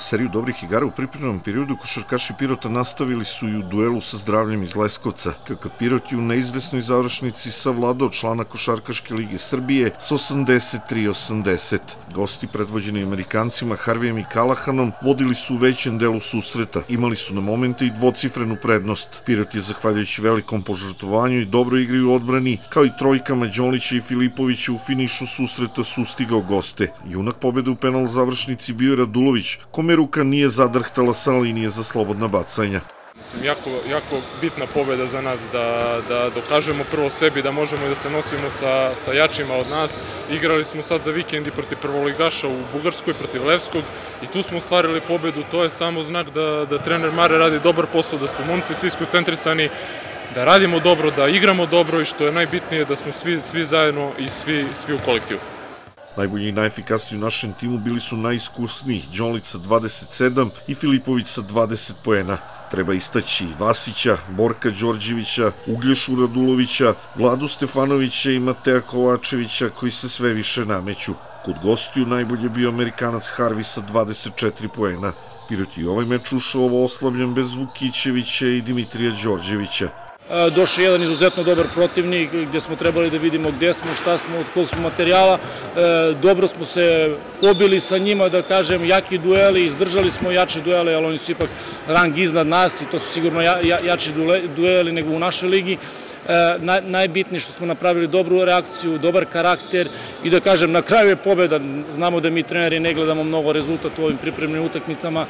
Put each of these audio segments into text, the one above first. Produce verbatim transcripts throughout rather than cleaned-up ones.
Seriju dobrih igara u pripremnom periodu košarkaši Pirota nastavili su i u duelu sa Zdravljem iz Leskovca. K K Pirot je u neizvesnoj završnici savladao člana Košarkaške lige Srbije s osamdeset tri osamdeset. Gosti predvođeni Amerikancima Harvijem i Kalahanom vodili su u većem delu susreta. Imali su na momente i dvocifrenu prednost. Pirot je zahvaljujući velikom požrtvovanju i dobroj igri u odbrani, kao i trojkama Đolića i Filipovića u finišu susreta sustigao goste. Junak pobede u penal završnici bio je Radulović, kome ruka nije zadrhtala sa linije za slobodna bacanja. Mislim, jako, jako bitna pobjeda za nas, da, da dokažemo prvo sebi da možemo i da se nosimo sa, sa jačima od nas. Igrali smo sad za vikend i protiv prvoligaša u Bugarskoj, protiv Levskog, i tu smo ostvarili pobjedu. To je samo znak da, da trener Mare radi dobar posao, da su momci svi skoncentrisani, da radimo dobro, da igramo dobro i što je najbitnije da smo svi, svi zajedno i svi, svi u kolektivu. Najbolji i najefikasniji u našem timu bili su najiskusniji, Đolić sa dvadeset sedam i Filipović sa dvadeset poena. Treba istaći Vasića, Borka Đorđevića, Uglješu Radulovića, Vladu Stefanovića i Mateja Kovačevića, koji se sve više nameću. Kod gostiju najbolje bio Amerikanac Harvi sa dvadeset četiri poena. Pirot je ovaj meč ušao ovo oslabljen bez Vukićevića i Dimitrija Đorđevića. Došao je jedan izuzetno dobar protivnik gdje smo trebali da vidimo gdje smo, šta smo, od kog smo materijala. Dobro smo se pobili sa njima, da kažem, jaki dueli, izdržali smo jače duele, ali oni su ipak rang iznad nas i to su sigurno jači dueli nego u našoj ligi. Najbitnije što smo napravili dobru reakciju, dobar karakter i da kažem, na kraju je pobjeda. Znamo da mi treneri ne gledamo mnogo rezultat u ovim pripremnim utakmicama.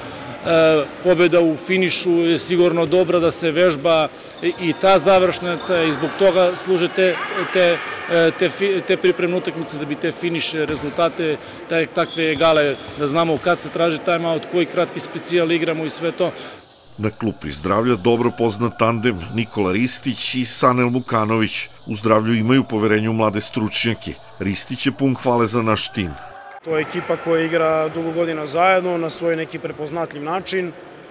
Pobjeda u finišu je sigurno dobra, da se vežba i ta završnica i zbog toga služe te, te, te, te pripremne utakmice, da bi te finiše, rezultate, takve egale, da znamo kad se traži timeout, koji kratki specijal igramo i sve to. Na klupi Zdravlja dobro poznat tandem Nikola Ristić i Sanel Mukanović. U Zdravlju imaju poverenje u mlade stručnjake. Ristić je pun hvale za naš tim. To je ekipa koja igra dugo godina zajedno na svoj neki prepoznatljiv način.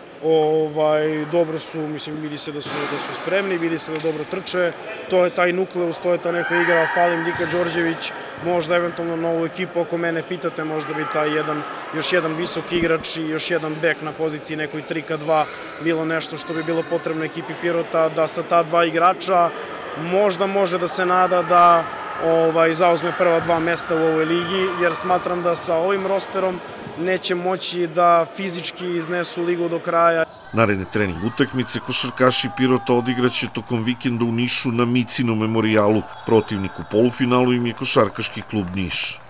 Ovaj, dobro su, mislim, vidi se da su, da su spremni, vidi se da dobro trče. To je taj nukleus, to je ta neka igra, falim Dika Đorđević, možda eventualno novu ekipu, ako mene pitate, možda bi taj jedan, još jedan visok igrač i još jedan bek na poziciji nekoj tri ka dva bilo nešto što bi bilo potrebno ekipi Pirota, da sa ta dva igrača možda može da se nada da ovaj, zauzme prva dva mesta u ovoj ligi, jer smatram da sa ovim rosterom neće moći da fizički iznesu ligu do kraja. Naredne trening utakmice košarkaši Pirota odigraće tokom vikenda u Nišu na Micinom memorijalu. Protivnik u polufinalu im je Košarkaški klub Niš.